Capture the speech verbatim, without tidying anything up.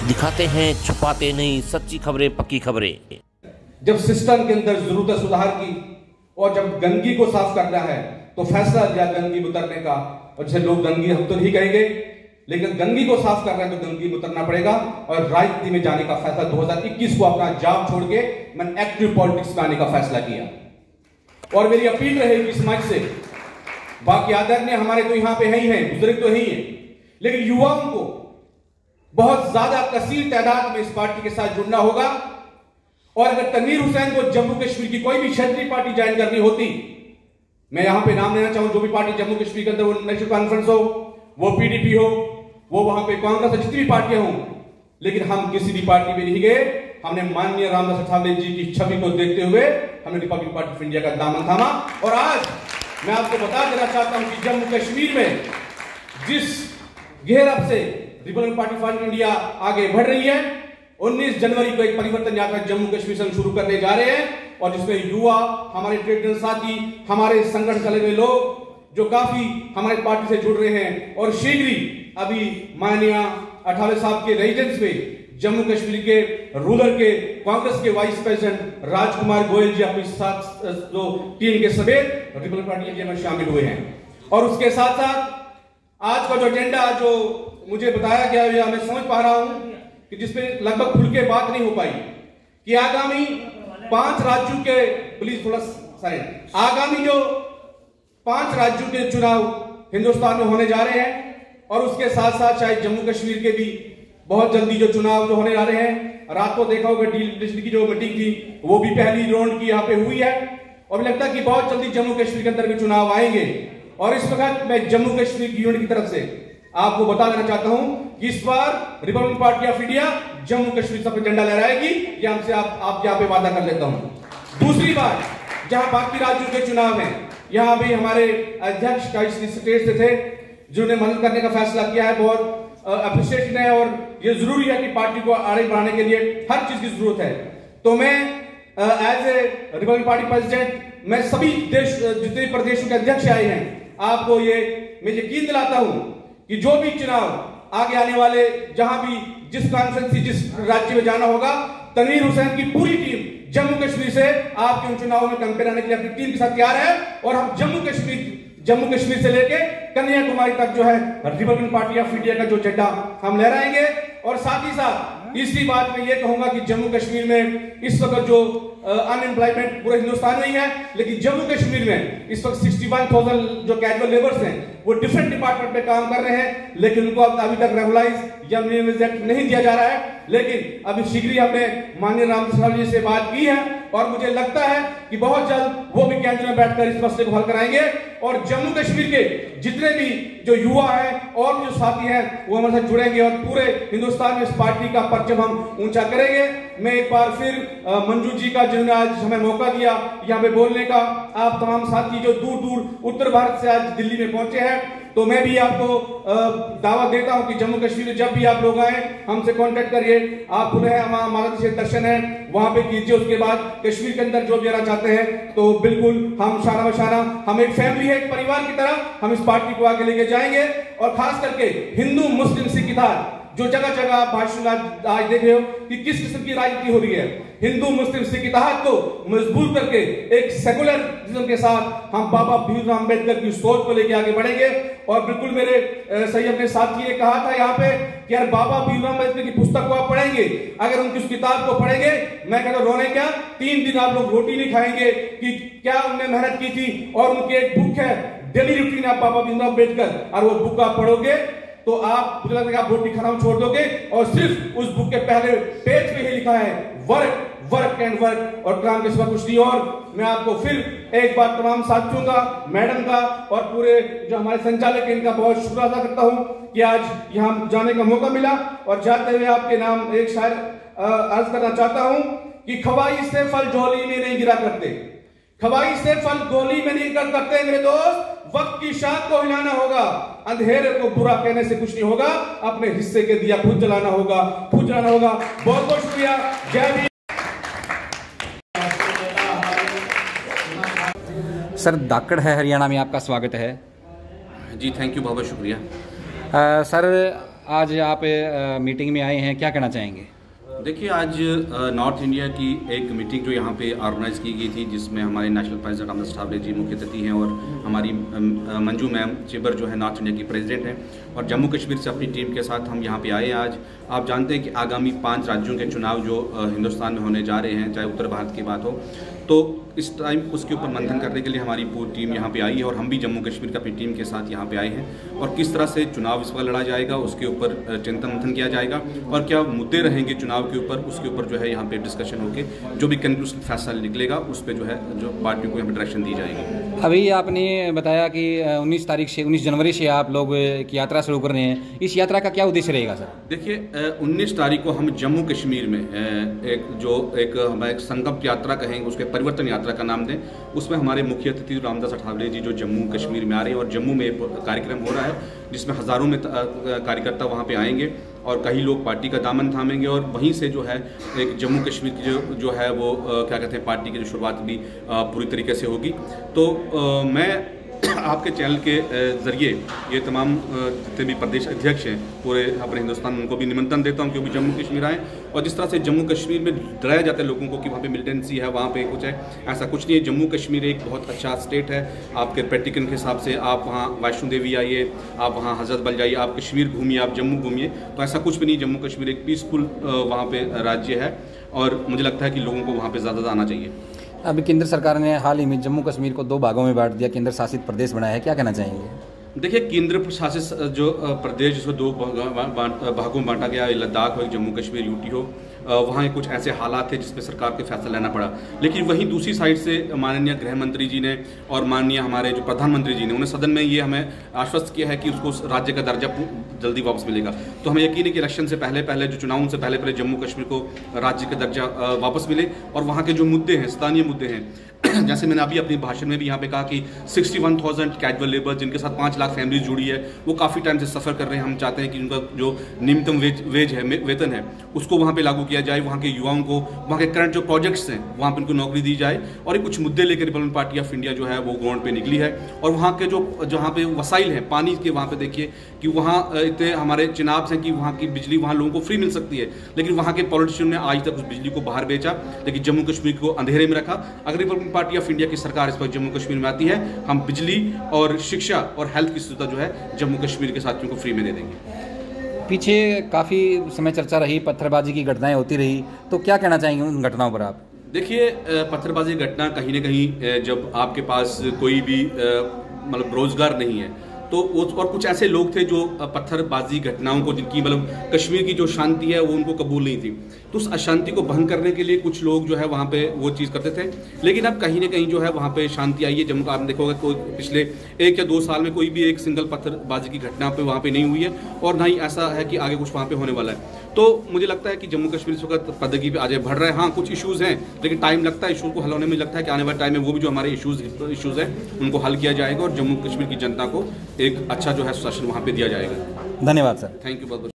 दिखाते हैं, छुपाते नहीं, सच्ची खबरें, पक्की खबरें। जब सिस्टम के अंदर जरूरत है सुधार की और जब गंदगी को साफ करना है तो फैसला लिया गंदगी उतरने का। और जैसे लोग गंदगी हम तो नहीं कहेंगे, लेकिन गंदगी को साफ करना है तो गंदगी में उतरना पड़ेगा। और राजनीति में जाने का फैसला दो हज़ार इक्कीस को अपना जॉब छोड़ के मैंने एक्टिव पॉलिटिक्स में आने का फैसला किया। और मेरी अपील रहेगी इस मंच से, बाकी आदरणीय हमारे तो यहां पे है ही हैं, बुजुर्ग तो ही है, लेकिन युवाओं को बहुत ज्यादा कसीर तादाद में इस पार्टी के साथ जुड़ना होगा। और अगर तनवीर हुसैन को जम्मू कश्मीर की कोई भी क्षेत्रीय पार्टी ज्वाइन करनी होती, मैं यहां पे नाम लेना चाहूं, जो भी पार्टी जम्मू कश्मीर के अंदर, वो नेशनल कॉन्फ्रेंस हो, वो पीडीपी हो, वो वहां पे कांग्रेस हो, जितनी भी पार्टियां हों, लेकिन हम किसी भी पार्टी में नहीं गए। हमने माननीय रामदास अठावले जी की छवि को देखते हुए हमने रिपब्लिक पार्टी ऑफ इंडिया का दामन थामा। और आज मैं आपको बता देना चाहता हूं कि जम्मू कश्मीर में जिस घेरब से रिपब्लिक पार्टी ऑफ इंडिया आगे बढ़ रही है, उन्नीस जनवरी को एक परिवर्तन यात्रा जम्मू कश्मीर से शुरू करने जा रहे हैं। और जिसमें युवा, हमारे ट्रेड साथी, हमारे संगठन से लगे लोग जो काफी हमारे पार्टी से जुड़ रहे हैं, और शीघ्र ही अभी माननीय अठावले साहब के रेजिडेंस में जम्मू कश्मीर के रूरल के कांग्रेस के वाइस प्रेसिडेंट राजकुमार गोयल जी अपनी साथ जो टीम के समेत रिपब्लिक पार्टी इंडिया में शामिल हुए हैं। और उसके साथ साथ आज का जो एजेंडा जो मुझे बताया गया, या मैं समझ पा रहा हूं कि जिसमें लगभग खुल के बात नहीं हो पाई कि आगामी पांच राज्यों के, प्लीज थोड़ा साइड, आगामी जो पांच राज्यों के चुनाव हिंदुस्तान में होने जा रहे हैं, और उसके साथ साथ शायद जम्मू कश्मीर के भी बहुत जल्दी जो चुनाव जो होने जा रहे हैं। रात को देखा होगा डील की जो मीटिंग थी, वो भी पहली राउंड की यहाँ पे हुई है, और लगता है कि बहुत जल्दी जम्मू कश्मीर के अंदर भी चुनाव आएंगे। और इस वक्त मैं जम्मू कश्मीर की यूनिट की तरफ से आपको बता देना चाहता हूं कि इस बार Republic Party of India Jammu Kashmir से झंडा लहराएगी। ये हमसे आप आप यहाँ पे वादा कर लेता हूं। दूसरी बात, जहां बाकी राज्यों के चुनाव हैं, यहां भी हमारे अध्यक्ष का इस स्टेट से थे जिन्होंने मदद करने का फैसला किया है, बहुत अप्रिशिएशन है। और ये जरूरी है कि पार्टी को आगे बढ़ाने के लिए हर चीज की जरूरत है। तो मैं as a Republic Party president, मैं सभी देश जितने प्रदेशों के अध्यक्ष आए हैं, आपको ये मैं यकीन दिलाता हूं कि जो भी चुनाव आगे आने वाले, जहां भी जिस कॉन्फ्रेंस, जिस राज्य में जाना होगा, तनवीर हुसैन की पूरी टीम जम्मू कश्मीर से आपके उन चुनावों में कैंपेन आने के लिए अपनी टीम के साथ तैयार है। और हम जम्मू कश्मीर जम्मू कश्मीर से लेके कन्याकुमारी तक जो है रिपब्लिक पार्टी ऑफ इंडिया का जो झंडा हम लहराएंगे। और साथ ही साथ इसी बात में ये कहूंगा कि जम्मू कश्मीर में इस वक्त जो अनएम्प्लॉयमेंट पूरे हिंदुस्तान में ही है, लेकिन जम्मू कश्मीर में इस वक्त इकसठ हज़ार जो कैजुअल लेबर्स हैं वो डिफरेंट डिपार्टमेंट में काम कर रहे हैं, लेकिन उनको अभी तक रेगुलाइज या मिनिमम नहीं दिया जा रहा है। लेकिन अभी शीघ्र ही हमने माननीय रामदास जी से बात की है, और मुझे लगता है कि बहुत जल्द वो भी केंद्र में बैठकर इस मसले को हल कराएंगे। और जम्मू कश्मीर के जितने भी जो युवा हैं और जो साथी हैं वो हमारे साथ जुड़ेंगे, और पूरे हिंदुस्तान में इस पार्टी का परचम हम ऊंचा करेंगे। मैं एक बार फिर मंजू जी का, जिन्होंने आज हमें मौका दिया यहाँ पे बोलने का, आप तमाम साथी जो दूर दूर उत्तर भारत से आज दिल्ली में पहुंचे हैं, तो मैं भी आपको दावा देता हूं कि जम्मू कश्मीर में जब भी आप लोग आए हमसे कांटेक्ट करिए। आप पुनः हमारा दर्शन है वहां पे कीजिए। उसके बाद कश्मीर के अंदर जो भी आना चाहते हैं तो बिल्कुल हम शाना बशाना, हम एक फैमिली है, एक परिवार की तरह हम इस पार्टी को आगे लेके जाएंगे। और खास करके हिंदू, मुस्लिम, सिख, ईसाई, जो जगह जगह आप भाषण आज देख रहे हो कि किस किस्म की राजनीति हो रही है, हिंदू, मुस्लिम, सिख, इत्तेहाद को मजबूत करके एक सेकुलरिज्म के साथ हम बाबा भीमराव अंबेडकर की सोच को लेकर आगे बढ़ेंगे। और बिल्कुल मेरे सही अपने साथी ने कहा था यहाँ पे कि यार बाबा भीमराव अंबेडकर की पुस्तक को आप पढ़ेंगे, अगर उनकी उस किताब को पढ़ेंगे, मैं कहता हूं रोने क्या, तीन दिन आप लोग रोटी नहीं खाएंगे कि क्या उन्होंने मेहनत की थी। और उनकी एक बुक है daily routine of Baba Bhimrao Ambedkar, और वो बुक आप पढ़ोगे तो आप मुझे लगता है आप रोटी खाना छोड़ दोगे। और सिर्फ उस बुक के पहले पेज पे ही लिखा है वर्क वर्क एंड वर्क, और काम के सिवा कुछ नहीं। और मैं आपको फिर एक बार तमाम साथियों का, मैडम का और पूरे जो हमारे संचालक हैं इनका बहुत शुक्र अदा करता हूं कि आज यहाँ जाने का मौका मिला। और जाते हुए आपके नाम एक शायर अर्ज करना चाहता हूं कि खवाई से फल झोली में नहीं गिरा करते, खवाई से फल गोली में नहीं कर सकते मेरे दोस्त, वक्त की शाख को हिलाना होगा, अंधेरे को बुरा कहने से कुछ नहीं होगा, अपने हिस्से के दिया खुद जलाना होगा, खुद जलाना होगा। बहुत बहुत शुक्रिया, जय भीम। सर, धाकड़ है हरियाणा में आपका स्वागत है। जी थैंक यू, बहुत बहुत शुक्रिया। आ, सर आज आप आ, मीटिंग में आए हैं, क्या कहना चाहेंगे? देखिए, आज नॉर्थ इंडिया की एक मीटिंग जो यहाँ पे ऑर्गेनाइज़ की गई थी, जिसमें हमारे नेशनल प्रेसिडेंट रामदास ठाकरे जी मुख्य अतिथि हैं और हमारी मंजू मैम चिबर जो है नॉर्थ इंडिया की प्रेसिडेंट हैं, और जम्मू कश्मीर से अपनी टीम के साथ हम यहाँ पे आए हैं आज। आप जानते हैं कि आगामी पाँच राज्यों के चुनाव जो हिंदुस्तान में होने जा रहे हैं, चाहे उत्तर भारत की बात हो, तो इस टाइम उसके ऊपर मंथन करने के लिए हमारी पूरी टीम यहाँ पे आई है, और हम भी जम्मू कश्मीर की अपनी टीम के साथ यहाँ पे आए हैं। और किस तरह से चुनाव इस बार लड़ा जाएगा उसके ऊपर चिंतन मंथन किया जाएगा, और क्या मुद्दे रहेंगे चुनाव के ऊपर, उसके ऊपर जो है यहाँ पे डिस्कशन होके जो भी कंक्लूसिव फैसला निकलेगा उस पर जो है जो पार्टी को यहाँ पे डायरेक्शन दी जाएगी। अभी आपने बताया कि उन्नीस तारीख से उन्नीस जनवरी से आप लोग एक यात्रा शुरू कर रहे हैं, इस यात्रा का क्या उद्देश्य रहेगा सर? देखिए, उन्नीस तारीख को हम जम्मू कश्मीर में एक जो एक हम एक संकल्प यात्रा कहेंगे, उसके परिवर्तन यात्रा का नाम दें, उसमें हमारे मुख्य अतिथि रामदास ठाकरे जी जो जम्मू कश्मीर में आ रहे हैं, और जम्मू में एक कार्यक्रम हो रहा है जिसमें हज़ारों में कार्यकर्ता वहाँ पे आएंगे और कई लोग पार्टी का दामन थामेंगे, और वहीं से जो है एक जम्मू कश्मीर की जो जो है वो क्या कहते हैं पार्टी की जो शुरुआत भी पूरी तरीके से होगी। तो आ, मैं आपके चैनल के ज़रिए ये तमाम जितने भी प्रदेश अध्यक्ष हैं पूरे अपने हिंदुस्तान, उनको भी निमंत्रण देता हूँ कि वो भी जम्मू कश्मीर आएँ। और जिस तरह से जम्मू कश्मीर में डराया जाता है लोगों को कि वहाँ पे मिलिटेंसी है, वहाँ पे कुछ है, ऐसा कुछ नहीं है। जम्मू कश्मीर एक बहुत अच्छा स्टेट है। आपके प्रैक्टिकल के हिसाब से आप वहाँ वैष्णो देवी आइए, आप वहाँ हजरत बल जाइए, आप कश्मीर घूमिए, आप जम्मू घूमिए, तो ऐसा कुछ भी नहीं। जम्मू कश्मीर एक पीसफुल वहाँ पर राज्य है, और मुझे लगता है कि लोगों को वहाँ पर ज़्यादा आना चाहिए। अभी केंद्र सरकार ने हाल ही में जम्मू कश्मीर को दो भागों में बांट दिया, केंद्र शासित प्रदेश बनाया है, क्या कहना चाहेंगे? देखिए, केंद्र शासित जो प्रदेश जिसको दो भागों में बांटा गया, लद्दाख हो, जम्मू कश्मीर यूटी हो, वहाँ कुछ ऐसे हालात थे जिसमें सरकार को फैसला लेना पड़ा। लेकिन वहीं दूसरी साइड से माननीय गृह मंत्री जी ने और माननीय हमारे जो प्रधानमंत्री जी ने, उन्हें सदन में ये हमें आश्वस्त किया है कि उसको राज्य का दर्जा जल्दी वापस मिलेगा। तो हमें यकीन है कि इलेक्शन से पहले पहले जो चुनाव से पहले पहले जम्मू कश्मीर को राज्य का दर्जा वापस मिले, और वहाँ के जो मुद्दे हैं, स्थानीय मुद्दे हैं, जैसे मैंने अभी अपने भाषण में भी यहाँ पे कहा कि इकसठ हज़ार कैजुअल लेबर जिनके साथ पाँच लाख फैमिलीज जुड़ी है, वो काफ़ी टाइम से सफ़र कर रहे हैं। हम चाहते हैं कि उनका जो न्यूनतम वेज वेज है, वेतन है, उसको वहाँ पे लागू किया जाए। वहाँ के युवाओं को, वहाँ के करंट जो प्रोजेक्ट्स हैं, वहाँ पे उनको नौकरी दी जाए। और ये कुछ मुद्दे लेकर रिपब्लिकन पार्टी ऑफ इंडिया जो है वो ग्राउंड पे निकली है। और वहाँ के जो जहाँ पे वसाइल हैं पानी के, वहाँ पे देखिए कि वहाँ इतने हमारे चिनाब्स हैं कि वहाँ की बिजली वहाँ लोगों को फ्री मिल सकती है, लेकिन वहाँ के पॉलिटिशियन ने आज तक उस बिजली को बाहर बेचा, लेकिन जम्मू कश्मीर को अंधेरे में रखा। अगर रिपब्लिकन पार्टी ऑफ इंडिया की सरकार इस पर जम्मू कश्मीर में आती है, हम बिजली और शिक्षा और हेल्थ की सुविधा जो है जम्मू कश्मीर के साथियों को फ्री में दे देंगे। पीछे काफ़ी समय चर्चा रही, पत्थरबाजी की घटनाएं होती रही, तो क्या कहना चाहेंगे उन घटनाओं पर आप? देखिए, पत्थरबाजी घटना कहीं ना कहीं जब आपके पास कोई भी मतलब रोजगार नहीं है, तो और कुछ ऐसे लोग थे जो पत्थरबाजी घटनाओं को, जिनकी मतलब कश्मीर की जो शांति है वो उनको कबूल नहीं थी, तो उस अशांति को भंग करने के लिए कुछ लोग जो है वहाँ पे वो चीज़ करते थे। लेकिन अब कहीं ना कहीं जो है वहाँ पे शांति आई है। जम्मू का आपने देखोगे कोई पिछले एक या दो साल में कोई भी एक सिंगल पत्थरबाजी की घटना पे वहाँ पे नहीं हुई है, और ना ही ऐसा है कि आगे कुछ वहाँ पे होने वाला है। तो मुझे लगता है कि जम्मू कश्मीर इस वक्त प्रगति पे आगे बढ़ रहा है। हाँ, कुछ इशूज़ हैं, लेकिन टाइम लगता है इशूज़ को हल होने में। लगता है कि आने वाले टाइम में वो भी जो हमारे इशूज़ इशूज़ हैं उनको हल किया जाएगा, और जम्मू कश्मीर की जनता को एक अच्छा जो है शासन वहाँ पे दिया जाएगा। धन्यवाद सर। थैंक यू बहुत बहुत।